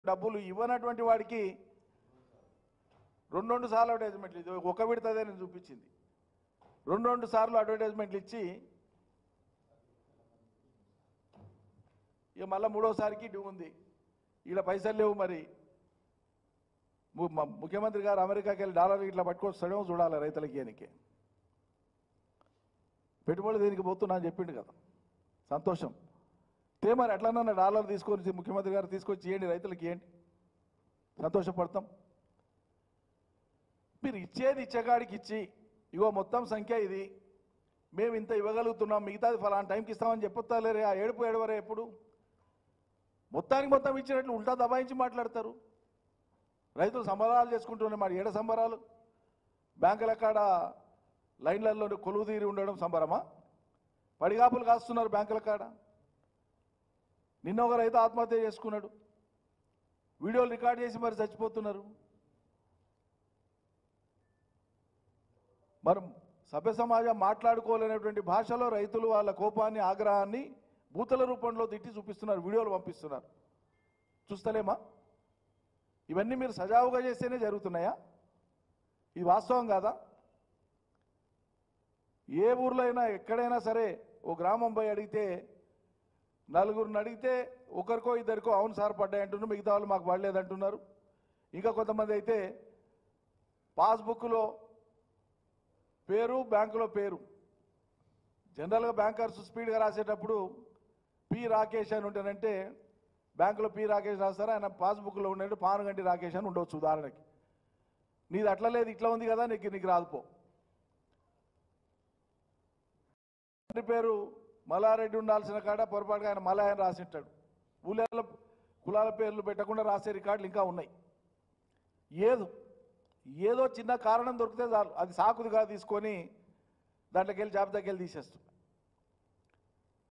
డబ్బులు ఇవ్వనటువంటి వాడికి రెండు సార్లు అడ్వర్టైజ్మెంట్లు ఇది ఒక విడతదే నేను చూపించింది. రెండు సార్లు అడ్వర్టైజ్మెంట్లు ఇచ్చి ఇక మళ్ళీ మూడోసారికి డ్యూ ఉంది. ఇలా పైసలు లేవు. మరి ముఖ్యమంత్రి గారు అమెరికాకి వెళ్ళి డాలర్ ఇట్లా పట్టుకొస్తాడేమో చూడాలి రైతులకి. ఆయనకి పెట్టుబడి దీనికి పోతున్నా అని చెప్పిండు కదా, సంతోషం. మరి ఎట్లన్నా డాలర్ తీసుకొని ముఖ్యమంత్రి గారు తీసుకొచ్చి ఇవ్వండి, రైతులకి ఇవ్వండి, సంతోషపడతాం. మీరు ఇచ్చేది ఇచ్చేకాడికి ఇచ్చి ఇగో మొత్తం సంఖ్య ఇది, మేము ఇంత ఇవ్వగలుగుతున్నాం, మిగతాది ఫలానా టైంకి ఇస్తామని చెప్పొస్తాలేరే. ఆ ఏడువరే ఎప్పుడు మొత్తానికి మొత్తం ఇచ్చినట్లు ఉల్టా దబాయించి మాట్లాడతారు. రైతులు సంబరాలు చేసుకుంటున్నారు. మరి ఏడ సంబరాలు? బ్యాంకుల కాడ లైన్లలో కొలువు తీరి ఉండడం సంబరమా? పడిగాపులు కాస్తున్నారు బ్యాంకుల కాడ. నిన్న ఒక రైతు ఆత్మహత్య చేసుకున్నాడు, వీడియోలు రికార్డ్ చేసి మరి చచ్చిపోతున్నారు. మరి సభ్య సమాజం మాట్లాడుకోలేనటువంటి భాషలో రైతులు వాళ్ళ కోపాన్ని, ఆగ్రహాన్ని బూతుల రూపంలో తిట్టి చూపిస్తున్నారు, వీడియోలు పంపిస్తున్నారు. చూస్తలేమా? ఇవన్నీ మీరు సజావుగా చేస్తేనే జరుగుతున్నాయా? ఇది వాస్తవం కాదా? ఏ ఊర్లో అయినా ఎక్కడైనా సరే ఓ గ్రామం పోయి అడిగితే, నలుగురిని అడిగితే ఒకరికో ఇద్దరికో అవును సార్ పడ్డాయి అంటున్నారు, మిగతా వాళ్ళు మాకు పడలేదంటున్నారు. ఇంకా కొంతమంది అయితే పాస్బుక్లో పేరు, బ్యాంకులో పేరు. జనరల్గా బ్యాంకర్స్ స్పీడ్గా రాసేటప్పుడు పి రాకేష్ అని ఉంటానంటే బ్యాంకులో పి రాకేష్ రాస్తారా, ఆయన పాస్బుక్లో ఉండే పానుగంటి రాకేష్ అని ఉండవచ్చు ఉదాహరణకి. నీది అట్లా లేదు, ఇట్లా ఉంది కదా, నీకు రాదుపో. తండ్రి పేరు మల్లారెడ్డి ఉండాల్సిన కాడ పొరపాటుగా ఆయన మలయాని రాసింటాడు. ఊళ్ళలో కులాల పేర్లు పెట్టకుండా రాసే రికార్డులు ఇంకా ఉన్నాయి. ఏదో చిన్న కారణం దొరికితే చాలు, అది సాకుదిగా తీసుకొని దాంట్లోకి వెళ్ళి జాబితాకి వెళ్ళి తీసేస్తుంది.